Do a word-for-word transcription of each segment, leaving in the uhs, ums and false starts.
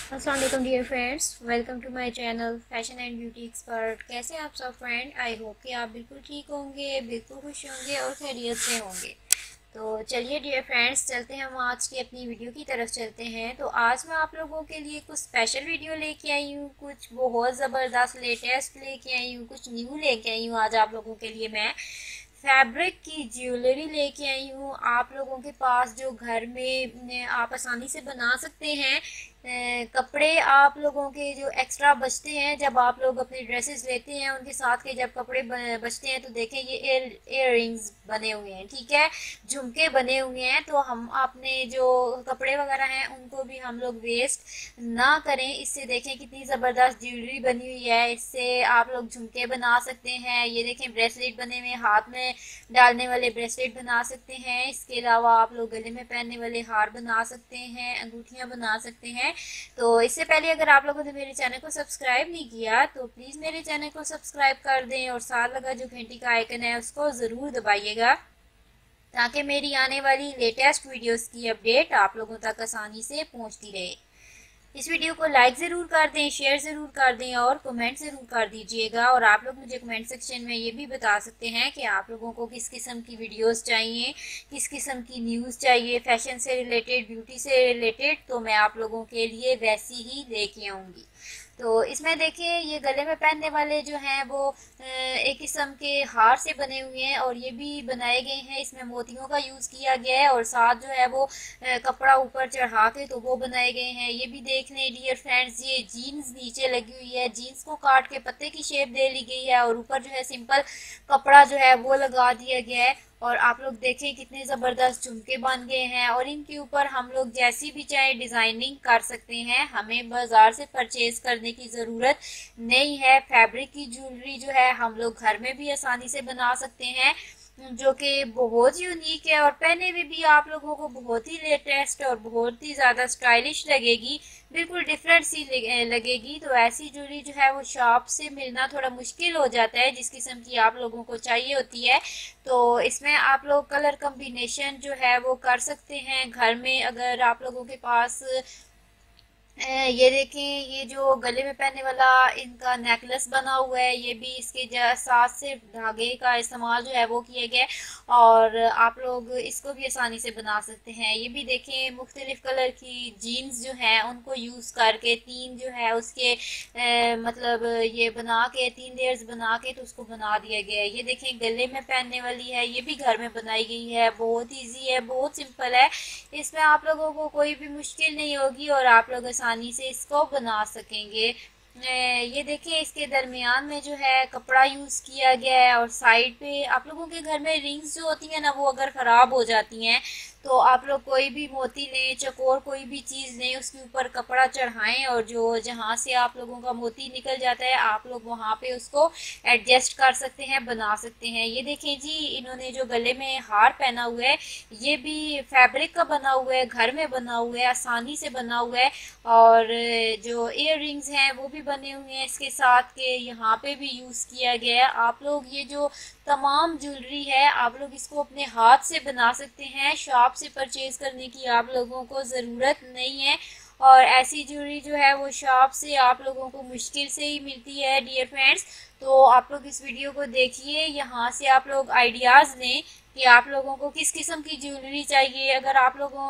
अस्सलाम वालेकुम dear friends, welcome to my channel fashion and beauty expert. कैसे हैं आप सब फ्रेंड? आई होप कि आप बिल्कुल ठीक होंगे, बिल्कुल खुश होंगे और खैरियत से होंगे। तो चलिए डियर फ्रेंड्स, चलते हैं हम आज की अपनी वीडियो की तरफ चलते हैं। तो आज मैं आप लोगों के लिए कुछ स्पेशल वीडियो लेके आई हूँ, कुछ बहुत ज़बरदस्त लेटेस्ट लेके आई हूँ, कुछ न्यू लेके आई हूँ। आज आप लोगों के लिए मैं फैब्रिक की ज्वेलरी लेके आई हूँ। आप लोगों के पास जो घर में आप आसानी से बना सकते हैं अ, कपड़े आप लोगों के जो एक्स्ट्रा बचते हैं, जब आप लोग अपनी ड्रेसेस लेते हैं उनके साथ के जब कपड़े बचते हैं तो देखें ये एयर एयर रिंग्स बने हुए हैं, ठीक है, झुमके बने हुए हैं। तो हम अपने जो कपड़े वगैरह हैं उनको भी हम लोग वेस्ट ना करें। इससे देखें कितनी ज़बरदस्त ज्वेलरी बनी हुई है। इससे आप लोग झुमके बना सकते हैं। ये देखें ब्रेसलेट बने हुए, हाथ में डालने वाले ब्रेसलेट बना सकते हैं। इसके अलावा आप लोग गले में पहनने वाले हार बना सकते हैं, अंगूठियां बना सकते हैं। तो इससे पहले अगर आप लोगों ने मेरे चैनल को सब्सक्राइब नहीं किया तो प्लीज़ मेरे चैनल को सब्सक्राइब कर दें और साथ लगा जो घंटी का आइकन है उसको ज़रूर दबाइएगा, ताकि मेरी आने वाली लेटेस्ट वीडियोस की अपडेट आप लोगों तक आसानी से पहुंचती रहे। इस वीडियो को लाइक ज़रूर कर दें, शेयर ज़रूर कर दें और कमेंट ज़रूर कर दीजिएगा। और आप लोग मुझे कमेंट सेक्शन में ये भी बता सकते हैं कि आप लोगों को किस किस्म की वीडियोस चाहिए, किस किस्म की न्यूज़ चाहिए, फैशन से रिलेटेड, ब्यूटी से रिलेटेड। तो मैं आप लोगों के लिए वैसी ही लेके आऊँगी। तो इसमें देखिए ये गले में पहनने वाले जो हैं वो एक किस्म के हार से बने हुए हैं और ये भी बनाए गए हैं। इसमें मोतियों का यूज़ किया गया है और साथ जो है वो कपड़ा ऊपर चढ़ा के तो वो बनाए गए हैं। ये भी देख लें डियर फ्रेंड्स, ये जीन्स नीचे लगी हुई है, जीन्स को काट के पत्ते की शेप दे ली गई है और ऊपर जो है सिंपल कपड़ा जो है वो लगा दिया गया है। और आप लोग देखें कितने ज़बरदस्त झुमके बन गए हैं और इनके ऊपर हम लोग जैसी भी चाहे डिज़ाइनिंग कर सकते हैं। हमें बाज़ार से परचेज़ करने की ज़रूरत नहीं है। फैब्रिक की ज्वेलरी जो है हम लोग घर में भी आसानी से बना सकते हैं, जो कि बहुत यूनिक है और पहने में भी आप लोगों को बहुत ही लेटेस्ट और बहुत ही ज़्यादा स्टाइलिश लगेगी, बिल्कुल डिफरेंट सी लगेगी। तो ऐसी ज्वेलरी जो है वो शॉप से मिलना थोड़ा मुश्किल हो जाता है, जिस किस्म की आप लोगों को चाहिए होती है। तो इसमें आप लोग कलर कम्बिनेशन जो है वो कर सकते हैं घर में। अगर आप लोगों के पास ये देखें, ये जो गले में पहनने वाला इनका नेकलेस बना हुआ है, ये भी इसके साथ से धागे का इस्तेमाल जो है वो किया गया है और आप लोग इसको भी आसानी से बना सकते हैं। ये भी देखें मुख्तलिफ कलर की जीन्स जो हैं उनको यूज़ करके तीन जो है उसके ए, मतलब ये बना के तीन लेयर्स बना के तो उसको बना दिया गया है। ये देखें गले में पहनने वाली है, ये भी घर में बनाई गई है, बहुत ईजी है, बहुत सिंपल है। इसमें आप लोगों को कोई भी मुश्किल नहीं होगी और आप लोग आसानी से इसको बना सकेंगे। ये देखिए इसके दरमियान में जो है कपड़ा यूज़ किया गया है और साइड पे आप लोगों के घर में रिंग्स जो होती हैं ना वो अगर ख़राब हो जाती हैं तो आप लोग कोई भी मोती लें, चकोर कोई भी चीज़ लें, उसके ऊपर कपड़ा चढ़ाएं और जो जहाँ से आप लोगों का मोती निकल जाता है आप लोग वहाँ पे उसको एडजस्ट कर सकते हैं, बना सकते हैं। ये देखें जी, इन्होंने जो गले में हार पहना हुआ है ये भी फैब्रिक का बना हुआ है, घर में बना हुआ है, आसानी से बना हुआ है। और जो इयर रिंग्स हैं वो भी बने हुए हैं इसके साथ के, यहाँ पे भी यूज़ किया गया है। आप लोग ये जो तमाम ज्वेलरी है आप लोग इसको अपने हाथ से बना सकते हैं, शॉप से परचेज करने की आप लोगों को ज़रूरत नहीं है। और ऐसी ज्वेलरी जो है वो शॉप से आप लोगों को मुश्किल से ही मिलती है डियर फ्रेंड्स। तो आप लोग इस वीडियो को देखिए, यहाँ से आप लोग आइडियाज़ लें कि आप लोगों को किस किस्म की ज्वेलरी चाहिए। अगर आप लोगों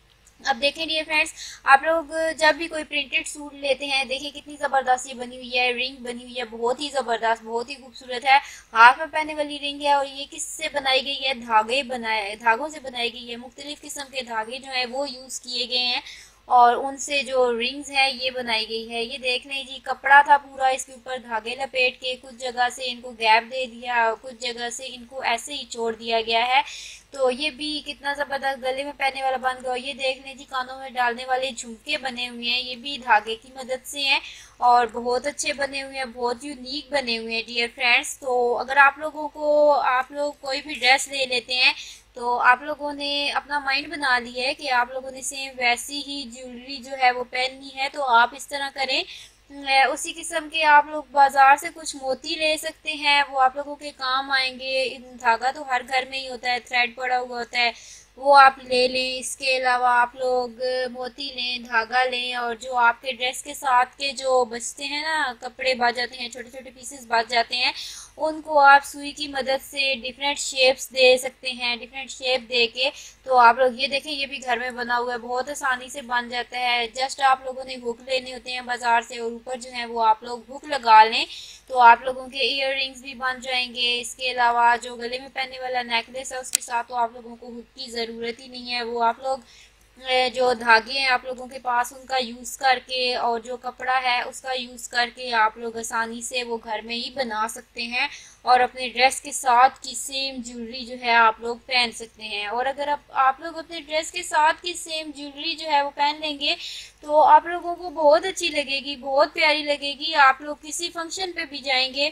अब देखें डियर फ्रेंड्स, आप लोग जब भी कोई प्रिंटेड सूट लेते हैं, देखिए कितनी ज़बरदस्त ये बनी हुई है, रिंग बनी हुई है, बहुत ही ज़बरदस्त, बहुत ही खूबसूरत है। हाथ में पहनने वाली रिंग है और ये किससे बनाई गई है? धागे बनाए धागों से बनाई गई है। मुख्तलिफ किस्म के धागे जो है वो यूज़ किए गए हैं और उनसे जो रिंग्स है ये बनाई गई है। ये देख लें जी, कपड़ा था पूरा, इसके ऊपर धागे लपेट के कुछ जगह से इनको गैप दे दिया और कुछ जगह से इनको ऐसे ही छोड़ दिया गया है। तो ये भी कितना ज़बरदस्त गले में पहनने वाला बन गया। ये देख लें जी, कानों में डालने वाले झुमके बने हुए हैं, ये भी धागे की मदद से हैं और बहुत अच्छे बने हुए हैं, बहुत यूनिक बने हुए हैं डियर फ्रेंड्स। तो अगर आप लोगों को आप लोग कोई भी ड्रेस ले लेते हैं तो आप लोगों ने अपना माइंड बना लिया है कि आप लोगों ने सेम वैसी ही ज्वेलरी जो है वो पहननी है, तो आप इस तरह करें, उसी किस्म के आप लोग बाजार से कुछ मोती ले सकते हैं, वो आप लोगों के काम आएंगे। धागा तो हर घर में ही होता है, थ्रेड पड़ा हुआ होता है, वो आप ले लें। इसके अलावा आप लोग मोती लें, धागा लें, और जो आपके ड्रेस के साथ के जो बचते हैं ना, कपड़े बच जाते हैं, छोटे छोटे पीसेस बच जाते हैं, उनको आप सुई की मदद से डिफरेंट शेप्स दे सकते हैं। डिफरेंट शेप दे के तो आप लोग ये देखें, ये भी घर में बना हुआ है, बहुत आसानी से बन जाता है। जस्ट आप लोगों ने हुक लेने होते हैं बाजार से, और ऊपर जो है वो आप लोग हुक लगा लें तो आप लोगों के ईयर रिंग्स भी बन जाएंगे। इसके अलावा जो गले में पहनने वाला नेकलेस है उसके साथ तो आप लोगों को हुक की ज़रूरत ही नहीं है। वो आप लोग जो धागे हैं आप लोगों के पास उनका यूज़ करके, और जो कपड़ा है उसका यूज़ करके आप लोग आसानी से वो घर में ही बना सकते हैं, और अपने ड्रेस के साथ की सेम ज्वेलरी जो है आप लोग पहन सकते हैं। और अगर आप आप लोग अपने ड्रेस के साथ की सेम ज्वेलरी जो है वो पहन लेंगे तो आप लोगों को बहुत अच्छी लगेगी, बहुत प्यारी लगेगी। आप लोग किसी फंक्शन पे भी जाएंगे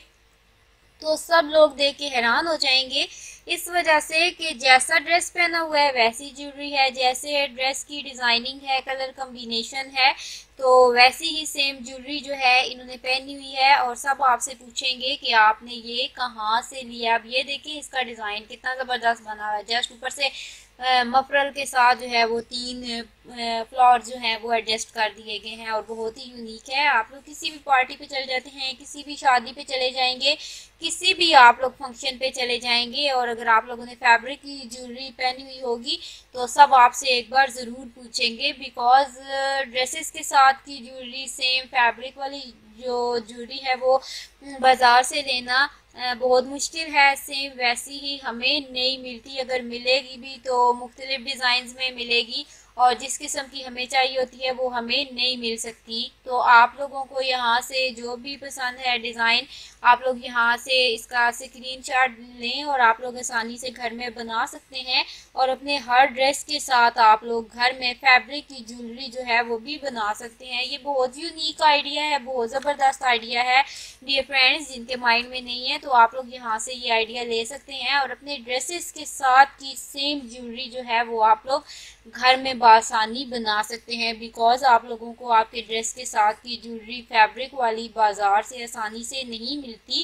तो सब लोग देख के हैरान हो जाएंगे, इस वजह से कि जैसा ड्रेस पहना हुआ है वैसी ज्वेलरी है, जैसे ड्रेस की डिज़ाइनिंग है, कलर कॉम्बिनेशन है, तो वैसी ही सेम ज्वेलरी जो है इन्होंने पहनी हुई है। और सब आपसे पूछेंगे कि आपने ये कहाँ से लिया। अब ये देखिए इसका डिज़ाइन कितना ज़बरदस्त बना हुआ है। जस्ट ऊपर से मफरल के साथ जो है वो तीन फ्लावर जो हैं वो एडजस्ट कर दिए गए हैं, और बहुत ही यूनिक है। आप लोग किसी भी पार्टी पे चले जाते हैं, किसी भी शादी पे चले जाएंगे, किसी भी आप लोग फंक्शन पे चले जाएंगे, और अगर आप लोगों ने फैब्रिक की ज्वेलरी पहनी हुई होगी तो सब आपसे एक बार ज़रूर पूछेंगे, बिकॉज ड्रेसेस के साथ की ज्वेलरी सेम फैब्रिक वाली जो ज्वेलरी है वो बाज़ार से लेना बहुत मुश्किल है। सेम वैसी ही हमें नहीं मिलती, अगर मिलेगी भी तो मुख्तलिफ डिज़ाइंस में मिलेगी, और जिस किस्म की हमें चाहिए होती है वो हमें नहीं मिल सकती। तो आप लोगों को यहाँ से जो भी पसंद है डिज़ाइन, आप लोग यहाँ से इसका स्क्रीनशॉट लें और आप लोग आसानी से घर में बना सकते हैं, और अपने हर ड्रेस के साथ आप लोग घर में फैब्रिक की ज्वेलरी जो है वो भी बना सकते हैं। ये बहुत यूनिक आइडिया है, बहुत ज़बरदस्त आइडिया है डियर फ्रेंड्स। जिनके माइंड में नहीं है तो आप लोग यहाँ से ये आइडिया ले सकते हैं, और अपने ड्रेसेस के साथ की सेम ज्वेलरी जो है वो आप लोग घर में आसानी बना सकते हैं, बिकॉज आप लोगों को आपके ड्रेस के साथ की ज्वेलरी फैब्रिक वाली बाजार से आसानी से नहीं मिलती।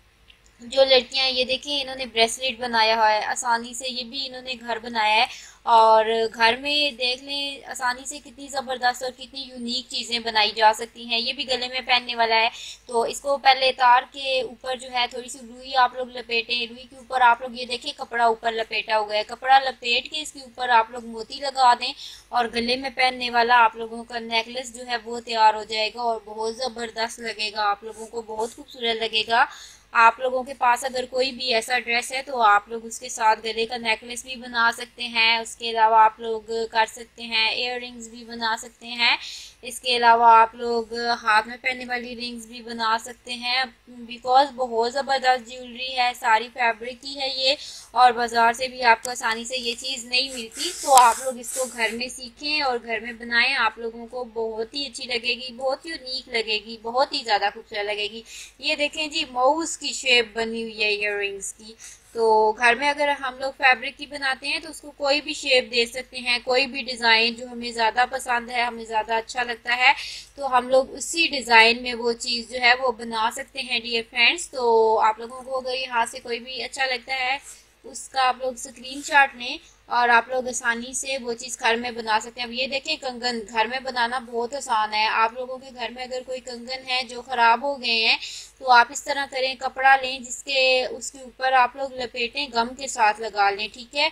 जो लड़कियां ये देखें, इन्होंने ब्रेसलेट बनाया हुआ है आसानी से, ये भी इन्होंने घर बनाया है, और घर में देख लें आसानी से कितनी ज़बरदस्त और कितनी यूनिक चीज़ें बनाई जा सकती हैं। ये भी गले में पहनने वाला है, तो इसको पहले तार के ऊपर जो है थोड़ी सी रुई आप लोग लपेटें। रुई के ऊपर आप लोग ये देखें कपड़ा ऊपर लपेटा हुआ है, कपड़ा लपेट के इसके ऊपर आप लोग मोती लगा दें, और गले में पहनने वाला आप लोगों का नेकलेस जो है वो तैयार हो जाएगा, और बहुत ज़बरदस्त लगेगा, आप लोगों को बहुत खूबसूरत लगेगा। आप लोगों के पास अगर कोई भी ऐसा ड्रेस है तो आप लोग उसके साथ गले का नेकलेस भी बना सकते हैं। उसके अलावा आप लोग कर सकते हैं इयर रिंग्स भी बना सकते हैं। इसके अलावा आप लोग हाथ में पहनने वाली रिंग्स भी बना सकते हैं, बिकॉज बहुत ज़बरदस्त ज्वेलरी है, सारी फैब्रिक की है ये, और बाज़ार से भी आपको आसानी से ये चीज़ नहीं मिलती। तो आप लोग इसको घर में सीखें और घर में बनाएं, आप लोगों को बहुत ही अच्छी लगेगी, बहुत यूनिक लगेगी, बहुत ही ज़्यादा खूबसूरत लगेगी। ये देखें जी, माउस की शेप बनी हुई है ईयर रिंग्स की। तो घर में अगर हम लोग फैब्रिक की बनाते हैं तो उसको कोई भी शेप दे सकते हैं, कोई भी डिज़ाइन जो हमें ज़्यादा पसंद है, हमें ज़्यादा अच्छा लगता है, तो हम लोग उसी डिज़ाइन में वो चीज़ जो है वो बना सकते हैं डियर फ्रेंड्स। तो आप लोगों को अगर यहाँ से कोई भी अच्छा लगता है उसका आप लोग स्क्रीनशॉट लें, और आप लोग आसानी से वो चीज़ घर में बना सकते हैं। अब ये देखें, कंगन घर में बनाना बहुत आसान है। आप लोगों के घर में अगर कोई कंगन है जो ख़राब हो गए हैं तो आप इस तरह करें, कपड़ा लें जिसके उसके ऊपर आप लोग लपेटें, गम के साथ लगा लें, ठीक है।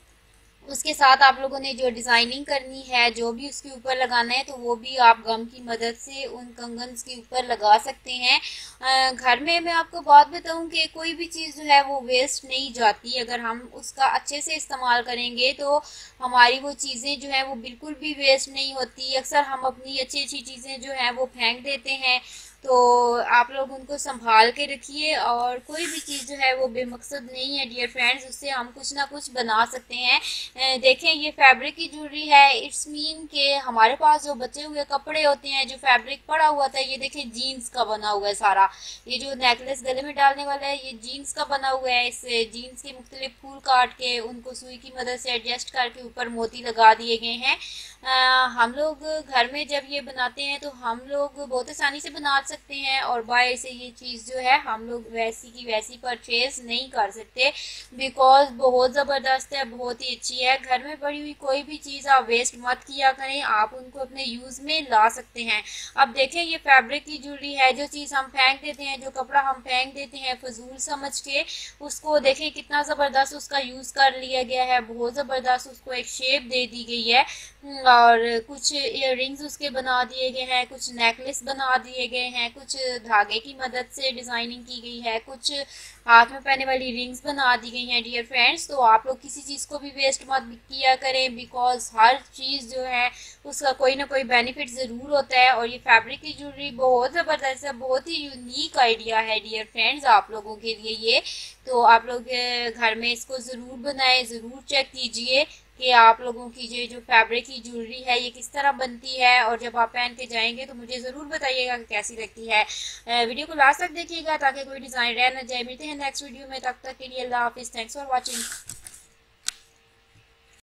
उसके साथ आप लोगों ने जो डिज़ाइनिंग करनी है, जो भी उसके ऊपर लगाना है, तो वो भी आप गम की मदद से उन कंगन्स के ऊपर लगा सकते हैं। घर में मैं आपको बात बताऊं कि कोई भी चीज़ जो है वो वेस्ट नहीं जाती। अगर हम उसका अच्छे से इस्तेमाल करेंगे तो हमारी वो चीज़ें जो है वो बिल्कुल भी वेस्ट नहीं होती। अक्सर हम अपनी अच्छी अच्छी चीज़ें जो हैं वो फेंक देते हैं, तो आप लोग उनको संभाल के रखिए, और कोई भी चीज़ जो है वो बेमकसद नहीं है डियर फ्रेंड्स, उससे हम कुछ ना कुछ बना सकते हैं। देखें, ये फैब्रिक की ज्वेलरी है, इट्स मीन के हमारे पास जो बचे हुए कपड़े होते हैं, जो फैब्रिक पड़ा हुआ था, ये देखें जीन्स का बना हुआ है सारा। ये जो नेकलेस गले में डालने वाला है ये जीन्स का बना हुआ है। इस जीन्स के मुख्तलिफ फूल काट के उनको सुई की मदद से एडजस्ट करके ऊपर मोती लगा दिए गए हैं। आ, हम लोग घर में जब ये बनाते हैं तो हम लोग बहुत आसानी से बना सकते सकते हैं और बाहर से ये चीज़ जो है हम लोग वैसी की वैसी परचेज नहीं कर सकते, बिकॉज बहुत ज़बरदस्त है, बहुत ही अच्छी है। घर में पड़ी हुई कोई भी चीज़ आप वेस्ट मत किया करें, आप उनको अपने यूज़ में ला सकते हैं। अब देखें ये फैब्रिक की ज्वेलरी है, जो चीज़ हम फेंक देते हैं, जो कपड़ा हम फेंक देते हैं फजूल समझ के, उसको देखें कितना ज़बरदस्त उसका यूज़ कर लिया गया है, बहुत ज़बरदस्त उसको एक शेप दे दी गई है और कुछ इयर रिंग्स उसके बना दिए गए हैं, कुछ नेकलेस बना दिए गए हैं, कुछ धागे की मदद से डिज़ाइनिंग की गई है, कुछ हाथ में पहनने वाली रिंग्स बना दी गई हैं डियर फ्रेंड्स। तो आप लोग किसी चीज़ को भी वेस्ट मत किया करें, बिकॉज हर चीज़ जो है उसका कोई ना कोई बेनिफिट ज़रूर होता है। और ये फैब्रिक की ज्वेलरी बहुत ज़बरदस्त है, बहुत ही यूनिक आइडिया है डियर फ्रेंड्स आप लोगों के लिए ये। तो आप लोग घर में इसको ज़रूर बनाएं, ज़रूर चेक कीजिए कि आप लोगों की ये जो फैब्रिक की ज्वेलरी है ये किस तरह बनती है, और जब आप पहन के जाएंगे तो मुझे ज़रूर बताइएगा कि कैसी लगती है। वीडियो को लास्ट तक देखिएगा ताकि कोई डिज़ाइन रह न जाए। मिलते हैं नेक्स्ट वीडियो में, तब तक के लिए अल्लाह हाफिज़। Thanks for watching.